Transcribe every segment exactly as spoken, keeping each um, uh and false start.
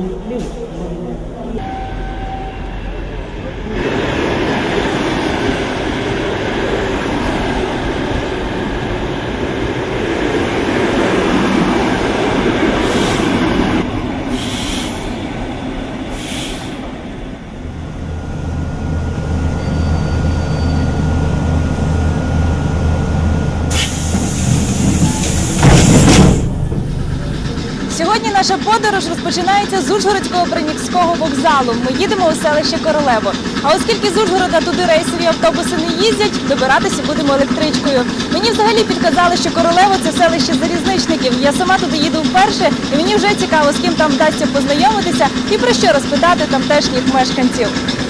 Сьогодні наша подорож розпочинається з Ужгородського приміського вокзалу. Ми їдемо у селище Королево. А оскільки з Ужгорода туди рейсові автобуси не їздять, добиратися будемо електричкою. Мені взагалі підказали, що Королево – це селище залізничників. Я сама туди їду вперше, і мені вже цікаво, з ким там вдасться познайомитися і про що розпитати тамтешніх мешканців.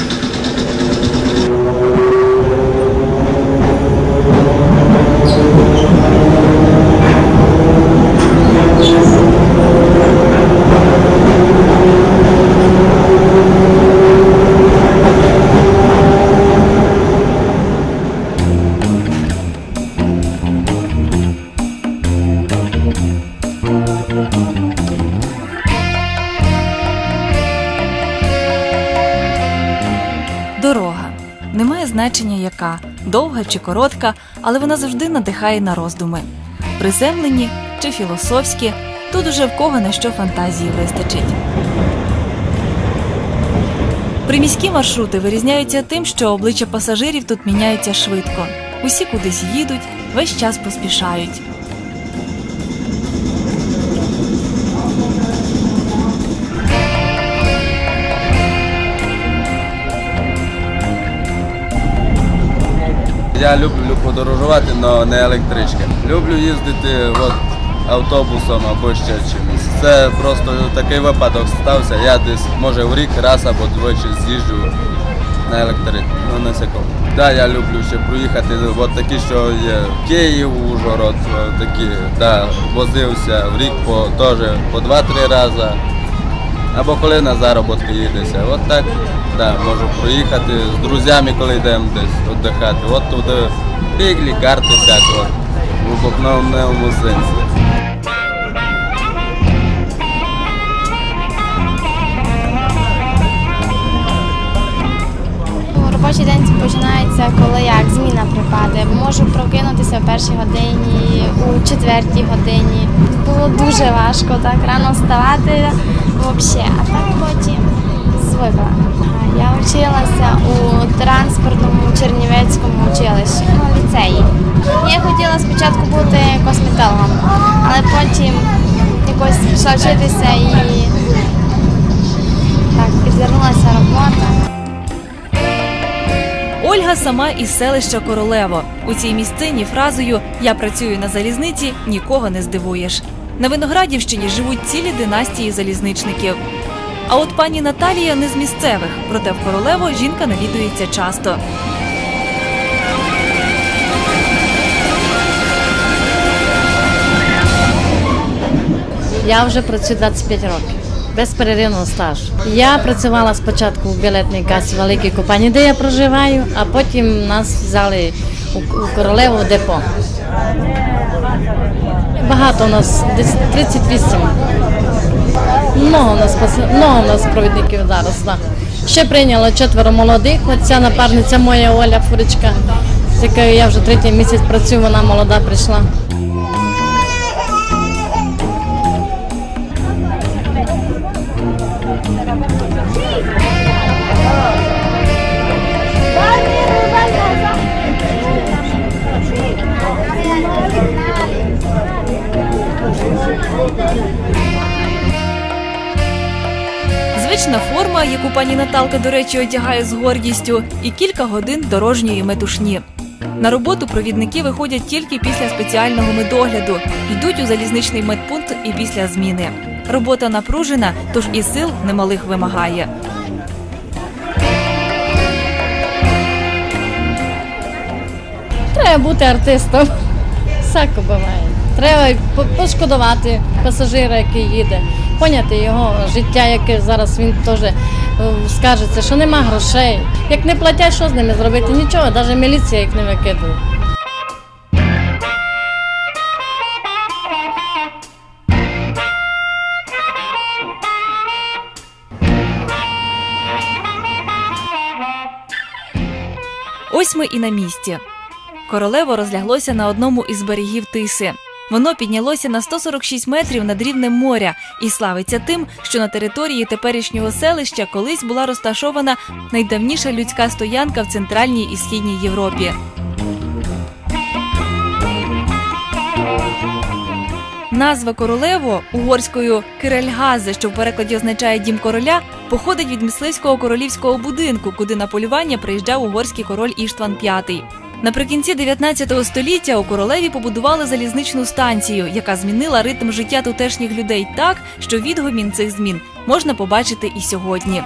Дорога. Немає значення яка, довга чи коротка, але вона завжди надихає на роздуми. Приземлені чи філософські, тут уже в кого на що фантазії вистачить. Приміські маршрути вирізняються тим, що обличчя пасажирів тут міняються швидко. Усі кудись їдуть, весь час поспішають. Я люблю подорожувати, але не електрички. Люблю їздити от, автобусом або ще чимось. Це просто такий випадок стався. Я десь, може, в рік раз або двічі з'їжджу на електриці, ну не секунду. Так, да, я люблю ще проїхати, от такі, що є Київ, Ужгород, такі, да, возився в рік по, теж по два-три рази. Або коли на заробітки їдеться. От так, да, можу проїхати з друзями, коли йдемо десь віддихати. От туди піглі, карти всякі, от, в буквальному сенсі. Робочий день починається, коли як зміна припаде. Можу прокинутися в першій годині, у четвертій годині. Було дуже важко так рано вставати взагалі, а так потім звикла. Я вчилася у транспортному Чернівецькому училищі, ну, ліцеї. Я хотіла спочатку бути косметологом, але потім якось пішла вчитися і так підвернулася робота. Ольга сама із селища Королево. У цій місцині фразою «Я працюю на залізниці» нікого не здивуєш. На Виноградівщині живуть цілі династії залізничників. А от пані Наталія не з місцевих, проте в Королево жінка навідується часто. Я вже працюю двадцять п'ять років, без перервного стажу. Я працювала спочатку в білетній касі Великій Компанії, де я проживаю, а потім нас взяли у Королеву депо. Багато у нас, десь тридцять вісім. Много у нас, много у нас провідників зараз. Да. Ще прийняло четверо молодих, оця напарниця моя Оля Фуричка, з якою я вже третій місяць працюю, вона молода прийшла. Звична форма, яку пані Наталка, до речі, одягає з гордістю, і кілька годин дорожньої метушні. На роботу провідники виходять тільки після спеціального медогляду, йдуть у залізничний медпункт і після зміни. Робота напружена, тож і сил немалих вимагає. Треба бути артистом. Всяко буває. Треба пошкодувати пасажира, який їде, поняти його життя, яке зараз він теж скаржиться, що нема грошей. Як не платять, що з ними зробити? Нічого, навіть міліція їх не викидує. Ось ми і на місці. Королево розляглося на одному із берегів Тиси. Воно піднялося на сто сорок шість метрів над рівнем моря і славиться тим, що на території теперішнього селища колись була розташована найдавніша людська стоянка в Центральній і Східній Європі. Назва Королево, угорською «Кирельгазе», що в перекладі означає «дім короля», походить від мисливського королівського будинку, куди на полювання приїжджав угорський король Іштван п'ятий. Наприкінці дев'ятнадцятого століття у Королеві побудували залізничну станцію, яка змінила ритм життя тутешніх людей так, що відгомін цих змін можна побачити і сьогодні.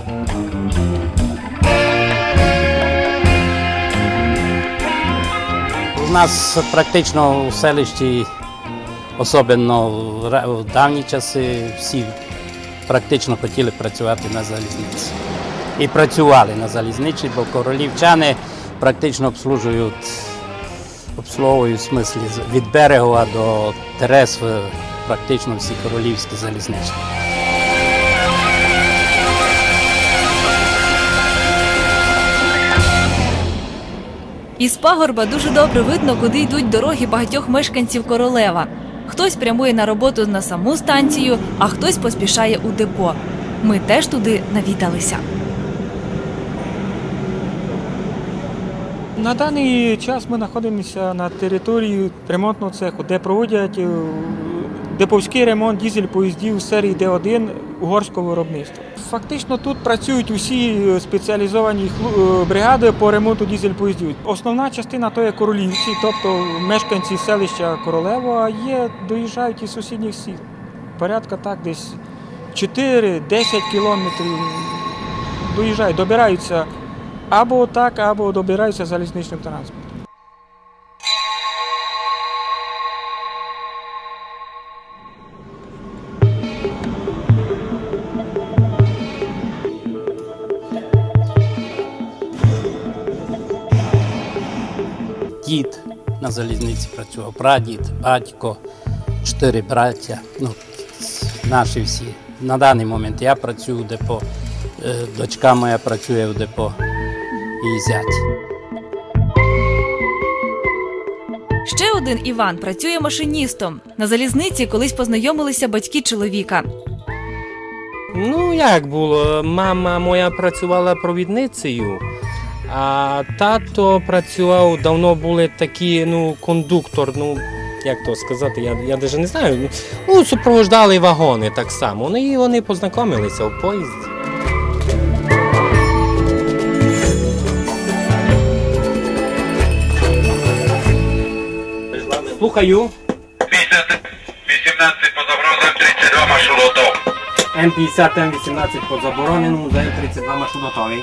У нас практично у селищі, особливо в давні часи, всі практично хотіли працювати на залізниці. І працювали на залізничі, бо королівчани практично обслужують, обслуговують в смислі від Берегова до Терес практично всі королівські залізничні. Із пагорба дуже добре видно, куди йдуть дороги багатьох мешканців Королева. Хтось прямує на роботу на саму станцію, а хтось поспішає у депо. Ми теж туди навідалися. На даний час ми знаходимося на території ремонтного цеху, де проводять деповський ремонт дизель-поїздів серії Д один угорського виробництва. Фактично тут працюють усі спеціалізовані бригади по ремонту дизель-поїздів. Основна частина то є королівці, тобто мешканці селища Королево, а є, доїжджають із сусідніх сіл. Порядка так десь чотири-десять кілометрів доїжджають, добираються або так, або добираються залізничним транспортом. Дід на залізниці працював, прадід, батько, чотири браття, ну, наші всі. На даний момент я працюю в депо, дочка моя працює в депо і зять. Ще один Іван працює машиністом. На залізниці колись познайомилися батьки чоловіка. Ну, як було, мама моя працювала провідницею, а тато працював, давно були такі, ну, кондуктор, ну, як то сказати, я, я навіть не знаю, ну, супроводжували вагони так само, ну, і вони познайомилися в поїзді. Слухаю. вісімнадцять по забороненому, тридцять два маршрут готов. М п'ятдесят, М вісімнадцять по забороненому, М тридцять два маршрут готовий.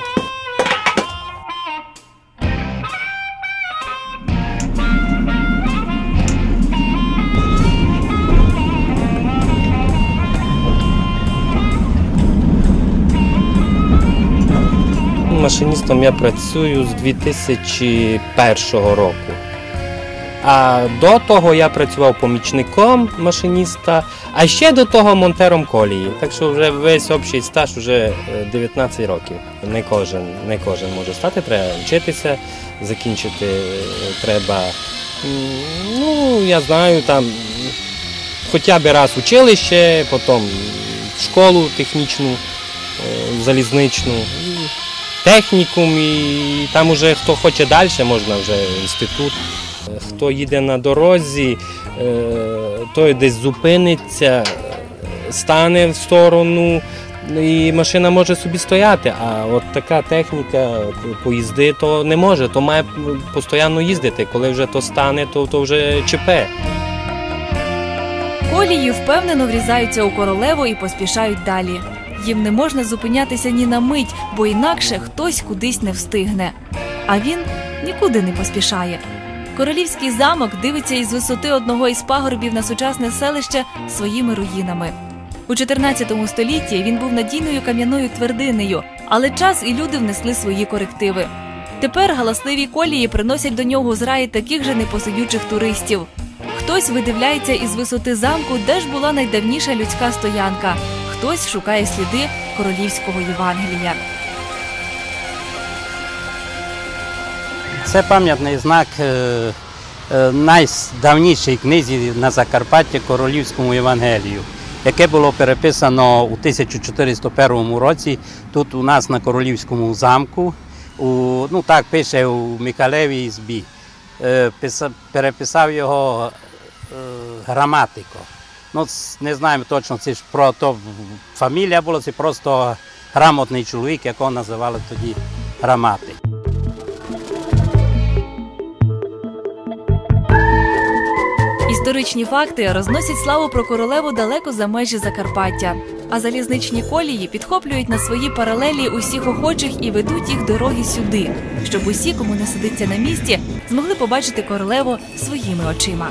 Машиністом я працюю з дві тисячі першого року. А до того я працював помічником машиніста, а ще до того монтером колії. Так що вже весь общий стаж вже дев'ятнадцять років. Не кожен, не кожен може стати, треба вчитися, закінчити треба, ну, я знаю, там, хоча б раз училище, потім школу технічну, залізничну, технікум, і там уже хто хоче далі, можна вже інститут. Хто їде на дорозі, той десь зупиниться, стане в сторону і машина може собі стояти. А от така техніка, поїзди, то не може, то має постійно їздити. Коли вже то стане, то, то вже ЧП. Колії впевнено врізаються у Королево і поспішають далі. Їм не можна зупинятися ні на мить, бо інакше хтось кудись не встигне. А він нікуди не поспішає. Королівський замок дивиться із висоти одного із пагорбів на сучасне селище своїми руїнами. У чотирнадцятому столітті він був надійною кам'яною твердинею, але час і люди внесли свої корективи. Тепер галасливі колії приносять до нього зраї таких же непосидючих туристів. Хтось видивляється із висоти замку, де ж була найдавніша людська стоянка. Хтось шукає сліди королівського Євангелія. Це пам'ятний знак е, е, найдавнішій книзі на Закарпатті Королівському Євангелію, яке було переписано у тисяча чотириста першому році тут у нас на Королівському замку. У, ну так пише у Михайлевій Ізбі. Е, писа, переписав його е, граматико. Ну, не знаємо точно, це ж про то фамілія була, це просто грамотний чоловік, якого називали тоді граматик. Історичні факти розносять славу про королеву далеко за межі Закарпаття. А залізничні колії підхоплюють на свої паралелі усіх охочих і ведуть їх дороги сюди, щоб усі, кому не сидиться на місці, змогли побачити королеву своїми очима.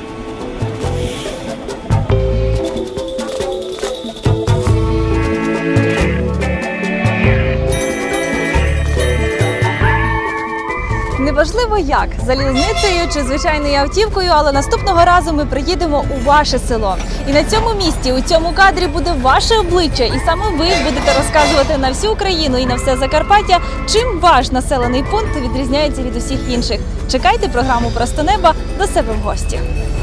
Неважливо як, залізницею чи звичайною автівкою, але наступного разу ми приїдемо у ваше село. І на цьому місці, у цьому кадрі буде ваше обличчя, і саме ви будете розказувати на всю Україну і на все Закарпаття, чим ваш населений пункт відрізняється від усіх інших. Чекайте програму «Просто неба» до себе в гості.